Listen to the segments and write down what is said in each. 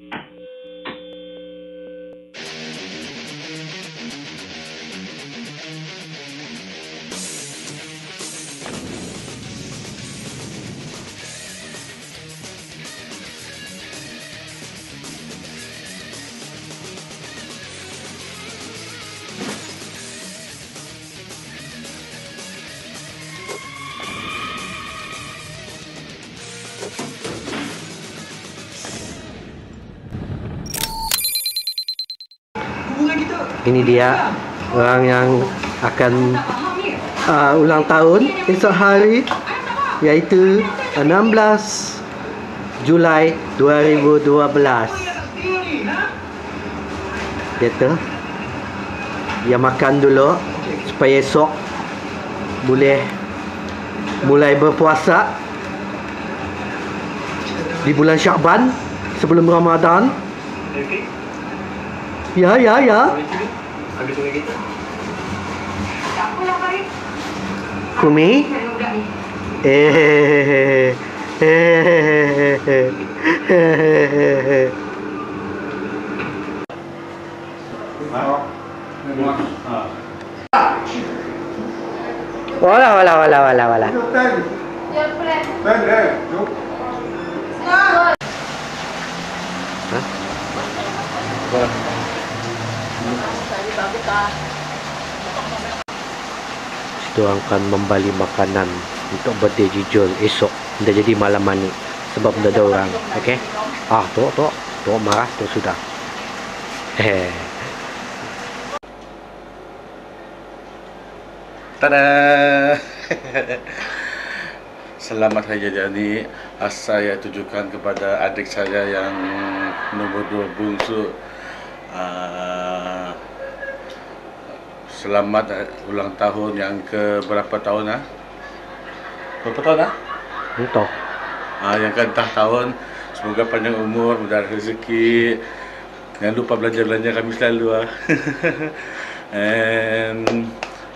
Ini dia orang yang akan ulang tahun esok hari, iaitu 16 Julai 2012. Dia makan dulu supaya esok boleh mulai berpuasa di bulan Syakban sebelum Ramadan. Ya. Kumi? Wala. Itu akan membeli makanan untuk birthday Jijol esok. Dah jadi malam mani sebab dah ada orang. Okey. Tu marah tu sudah. Tada. Selamat Hari Jadi. Saya tujukan kepada adik saya yang nombor 2 bungsu. Selamat ulang tahun yang ke berapa tahun ah? Berapa tahun ah? Entah. Yang ke-6 tahun. Semoga panjang umur, mudah rezeki. Jangan lupa belanja kami selalu ah. And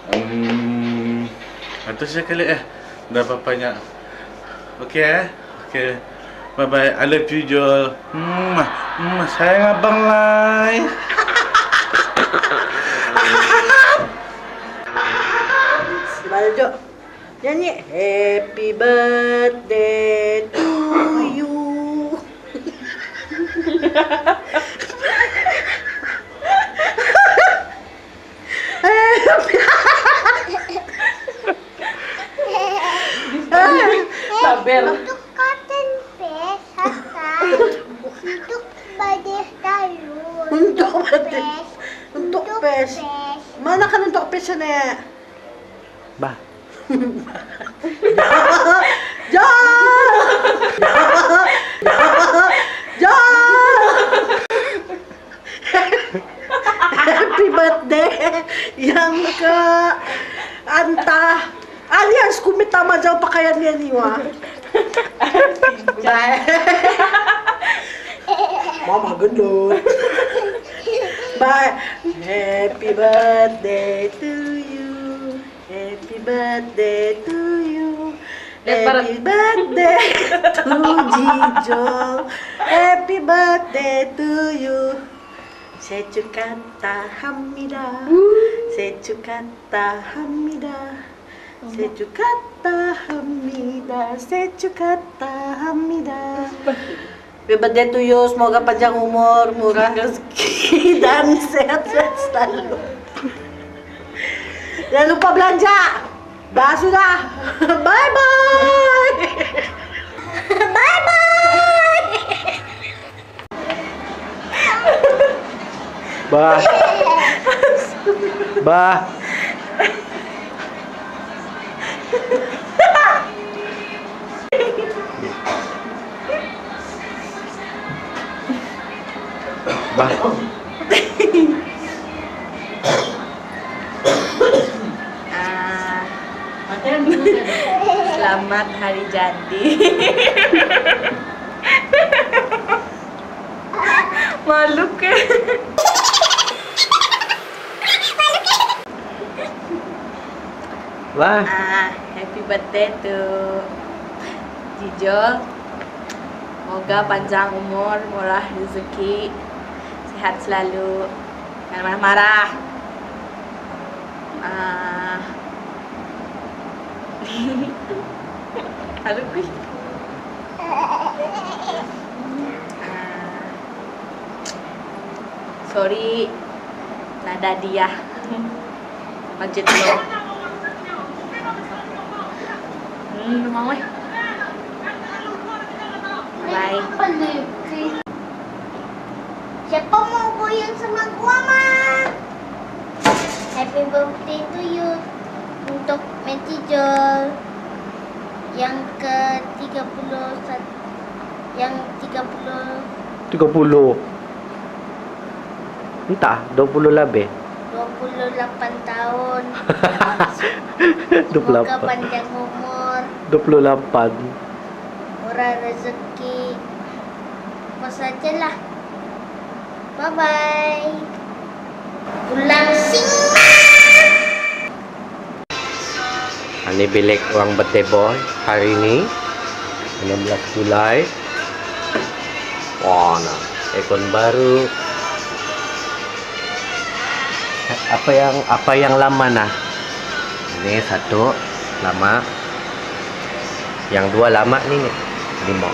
itu saja kali dah banyak. Okey. Bye bye. I love you Jol. Sayang abang Lai. Baljo nyanyi Happy Birthday to you. Tabel. Untuk cotton paste, untuk badet talun. Untuk paste. Mana kan untuk paste na? Bah. Happy birthday yang ke anta alias kumitama jauh pakaian niya niwa. Mama gendut. Bye. Happy birthday to you. Happy birthday to you. Happy birthday to Jijol. Happy birthday to you. Sechukata hamida. Sechukata hamida. Sechukata hamida. Sechukata hamida. Happy birthday to you. Semoga panjang umur, murah rezeki dan sehat-sehat selalu. Jangan lupa belanja. Dah sudah. Bye bye. Bye bye. Bah. Selamat hari jadi. Malu ke? Wah. Happy birthday to Jijol. Semoga panjang umur, murah rezeki, sehat selalu, jangan marah-marah. Halo kuy. Sorry, nada dia. Lanjut lo. Mau eh. Bye. Siapa mau goyang sama gua, Ma? Happy birthday to you. Untuk Metijol yang ke-31, yang 30. Entah, 20 lebih. 28 tahun. 28. Semoga panjang umur, 28. murah rezeki. Apa sajalah. Bye-bye. Pulang sing. Ini bilik orang birthday boy hari ini 16 Julai. Wah, nah, aircon baru. Apa yang lama nah? Ini satu lama. Yang dua lama nih. 5.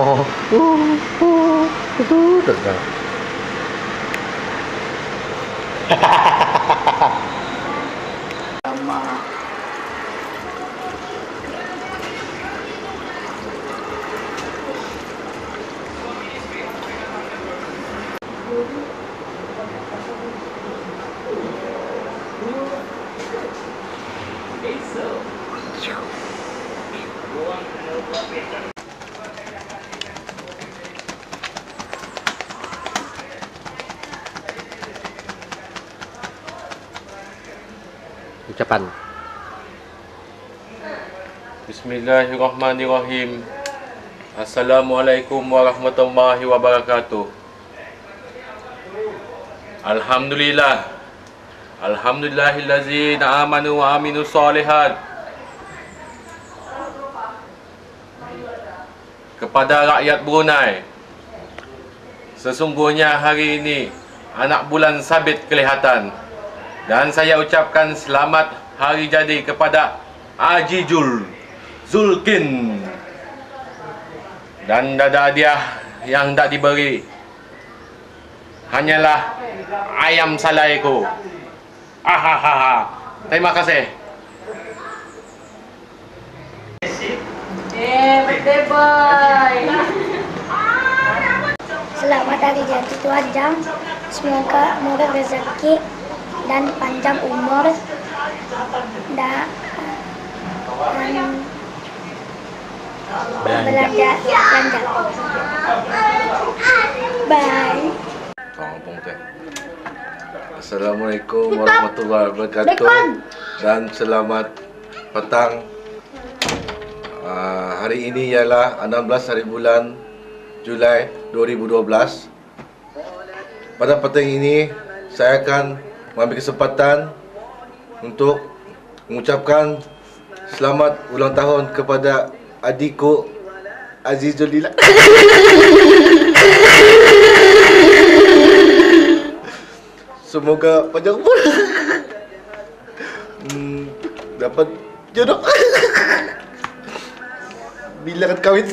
Ucapan. Bismillahirrahmanirrahim. Assalamualaikum warahmatullahi wabarakatuh. Alhamdulillah. Alhamdulillahillazina amanu wa aminus solihat. Kepada rakyat Brunei, sesungguhnya hari ini anak bulan sabit kelihatan. Dan saya ucapkan selamat hari jadi kepada Ajijul Zulkin. Dan dada hadiah yang tak diberi hanyalah ayam salaiku. Ahahaha. Terima kasih. Birthday boy. Selamat hari jadi Tuhan Jam. Semoga murah rezeki dan panjang umur dan belanja. Bye. Assalamualaikum warahmatullahi wabarakatuh. Dan selamat petang. Hari ini ialah 16 hari bulan Julai 2012. Pada petang ini saya akan mengambil kesempatan untuk mengucapkan selamat ulang tahun kepada adikku Azizul Lila. Semoga panjang umur, dapat jodoh, bila akan kahwin.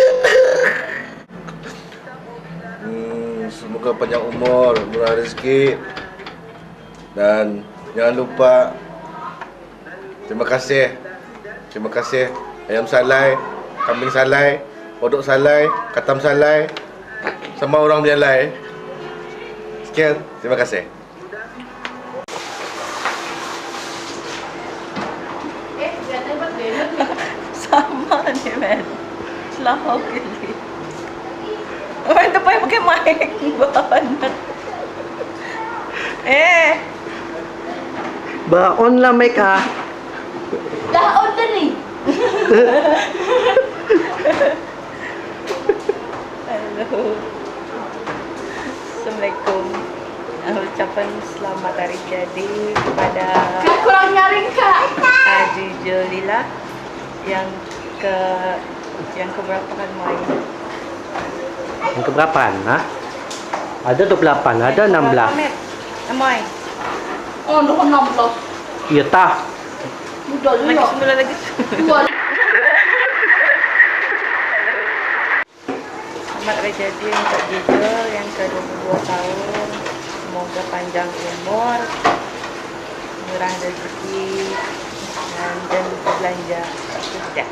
Semoga panjang umur, murah rezeki. Dan jangan lupa, terima kasih ayam salai, kambing salai, kodok salai, katam salai, sama orang bialai. Sekian, terima kasih. Sama nih men. Selalu gini. Oh itu pa yung pakai mic banget. Baon lah mereka. Laon na nih. Halo. Assalamualaikum. Ucapan selamat hari jadi kepada Kurang nyaring kak. Ajijul Lila yang keberapa kan main? Yang keberapa? Ha? Ada 28, ada 16. Amai. Oh, nak 16. Ya tah. Mudah Lagi juga. 9 lagi. Selamat hari jadi untuk Jijul yang ke-22 tahun. Semoga panjang umur, murah rezeki, dan jangan lupa belanja. Sudah.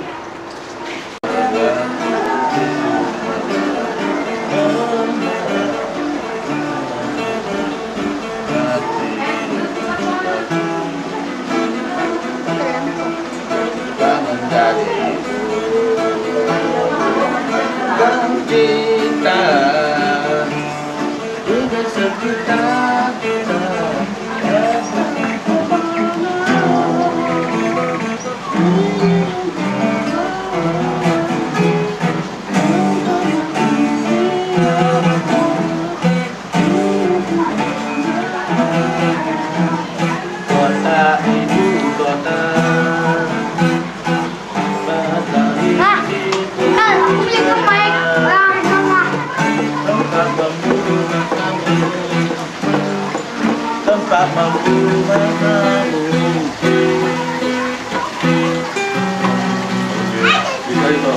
Tempat memburu matamu. Bisa itu.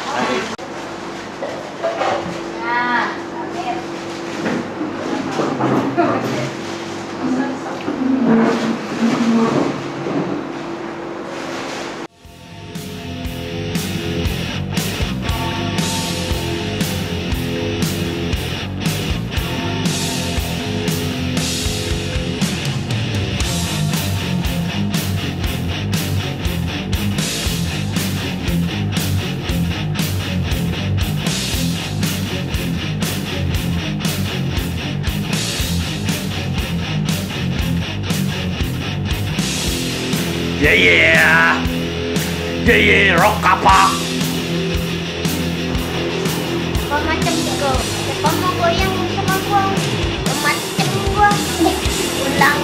Rock apa? Kau macam kau. Kau mau goyang sama gua. Kau macam gua. Ulang.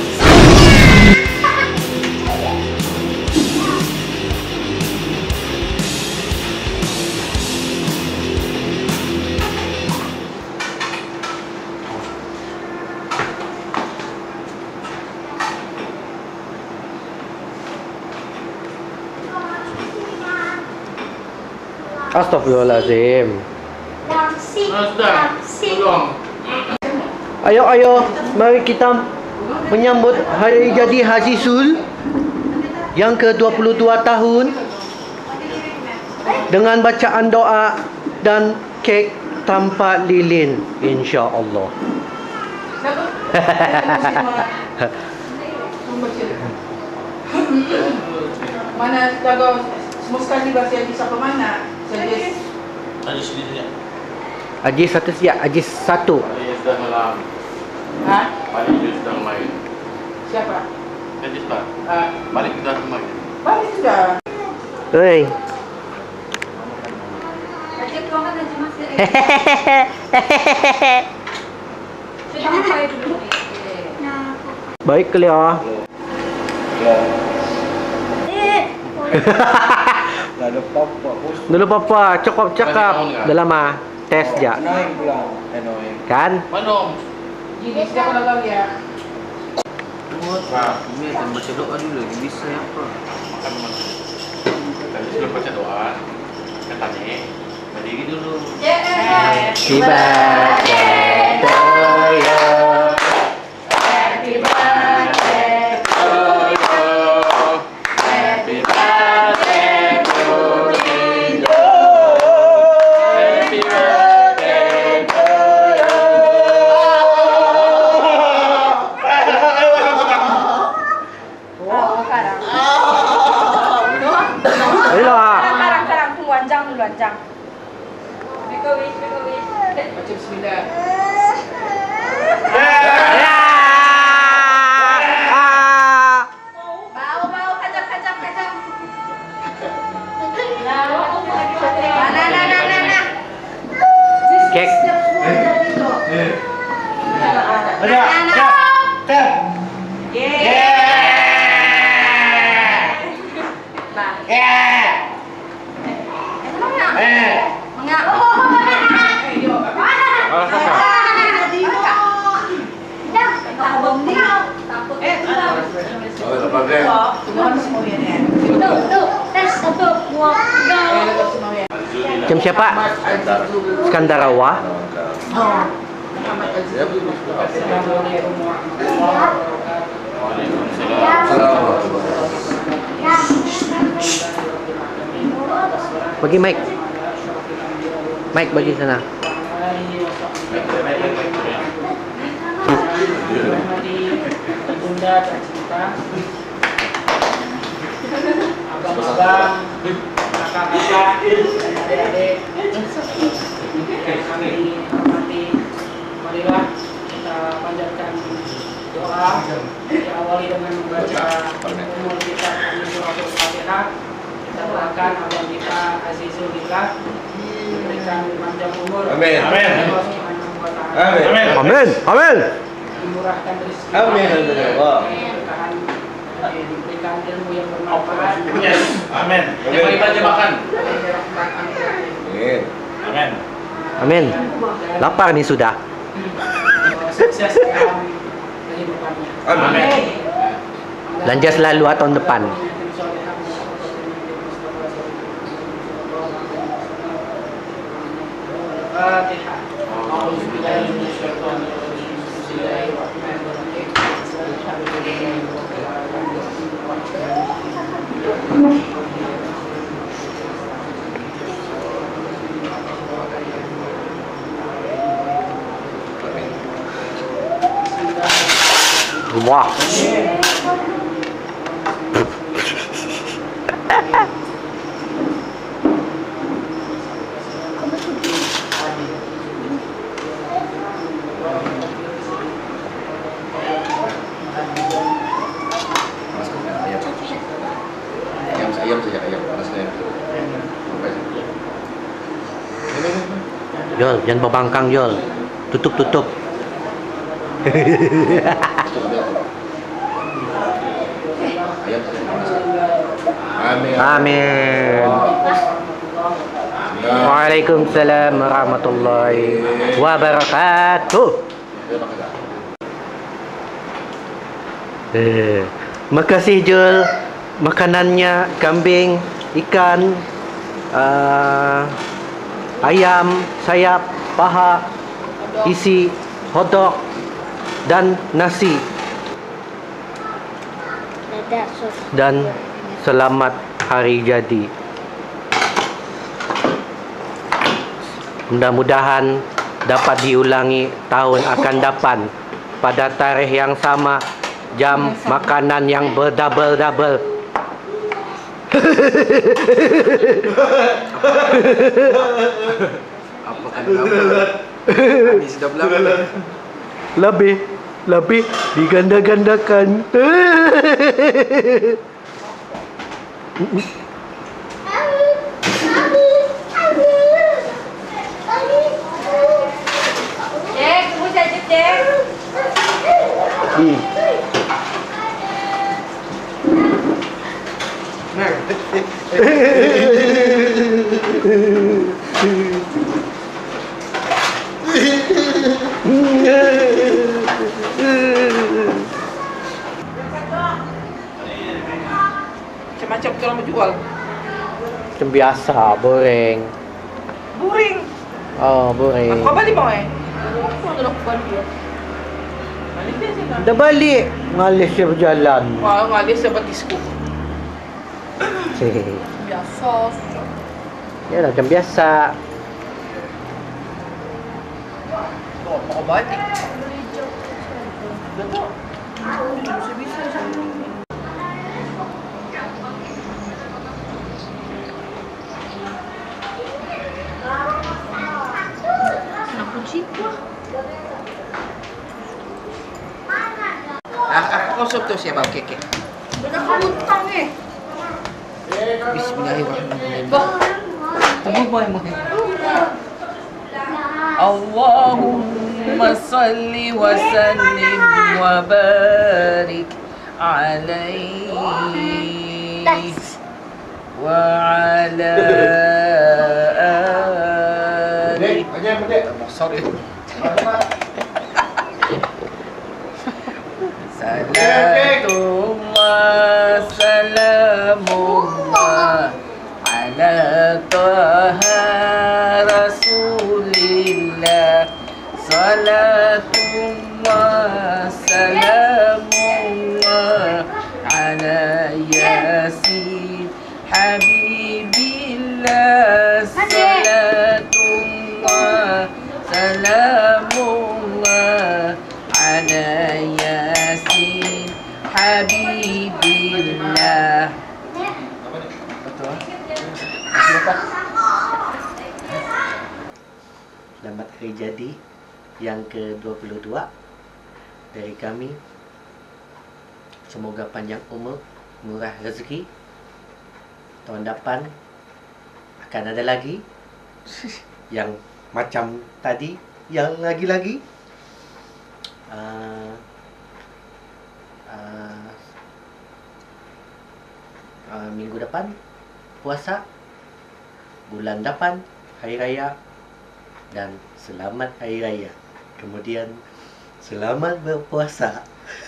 Astagfirullahaladzim. Dancing. Sudah. Tolong. Ayo, mari kita menyambut hari jadi Haji Sul yang ke-22 tahun dengan bacaan doa dan kek tanpa lilin, insya-Allah. Mana jaga semua sekali bahasa yang bisa pemana. Jadi Ajis satu siap, Ajis satu. Ajis sudah malam. ha? Ajis sudah main. Siapa? Ajis pak. Balik sudah main. Balik sudah. Hei. Baik Cleo. Dulu papa cakap dalam tes ja. Kan? Manom. Jadi siapa lagi ya? Pak. Ini akan baca doa dulu lagi bisa apa? Makan makan. Tadi sebelum baca doa, katanya berdiri dulu. Happy birthday to you. Happy birthday to you. Happy birthday to you. Happy birthday to Ayo ah. Sekarang luanjang dulu, luanjang. Make a wish. Baca bismillah. Bau, kacang. Nah. Kek. Mengak. Tes 1, 2, 3. Macam siapa? Skandarawa. Bagi mic. Mic bagi sana. Ibunda tercinta, abang-abang, kakak-kakak, adik-adik, kami hormati, marilah kita panjatkan doa, diawali dengan membaca umur kita kami suratul Fatihah. Kita doakan abang kita Azizul Billah diberikan panjang umur. Amin. Amin. Amin. Amin. Amin. Dimurahkan rezeki. Amin. Berkahan, diberikan ilmu yang bermanfaat. Amin. Yang bagi baca makan. Amin. Amin. Lapar nih sudah. Sukses dalam kehidupannya. Amin. Belanja selalu tahun depan. Fatihah. A'udzubillahi minasyaitonir rajim. Bismillahirrahmanirrahim. Wah. Ayam saja, ayam panasnya. Jol, jangan berbangkang Jol. Tutup. Ayam saja panasnya. Amin. Amin. Waalaikumsalam warahmatullahi wabarakatuh. Makasih Jul. Makanannya kambing, ikan, ayam, sayap, paha, isi, hotdog, dan nasi. Dan selamat hari jadi. Mudah-mudahan dapat diulangi tahun akan depan pada tarikh yang sama, jam makanan yang berdouble-double. Apa kan Ini sudah berapa? Lebih diganda-gandakan. Cek, tunggu saja cek. Macam-macam orang menjual. Macam biasa, boring. Buring. Oh, boring. Apa balik mau Dah balik. Ngalis dia berjalan. Wah, ngalis sebab disco. Hehehe. Biasa. Ya lah, macam biasa. Oh, mau balik. Betul. Bisa-bisa. Kau suruh siapa keke? Udah kamu utang Bismillahirrahmanirrahim. Allahumma salli wa sallim wa barik alaihi wa ala alihi. Sorry. Salatullah Selamat hari jadi yang ke-22 dari kami. Semoga panjang umur, murah rezeki. Tahun depan akan ada lagi yang macam tadi, yang lagi-lagi. Minggu depan puasa, bulan depan hari raya, dan selamat hari raya. Kemudian selamat berpuasa.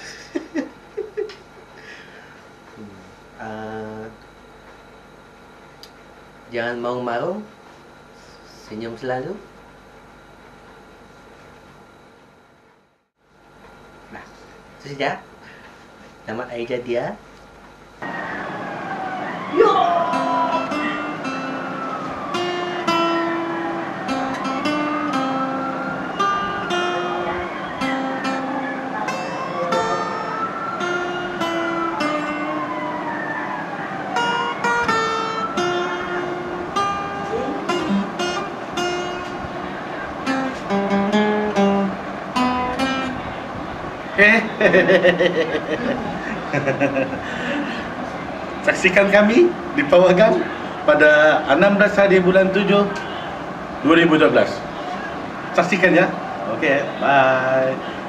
Jangan marung-marung, senyum selalu. Nah, itu saja. Selamat hari jadi ya. Saksikan kami di Pawagam pada 16 hari bulan 7 2012. Saksikan ya. Oke, bye.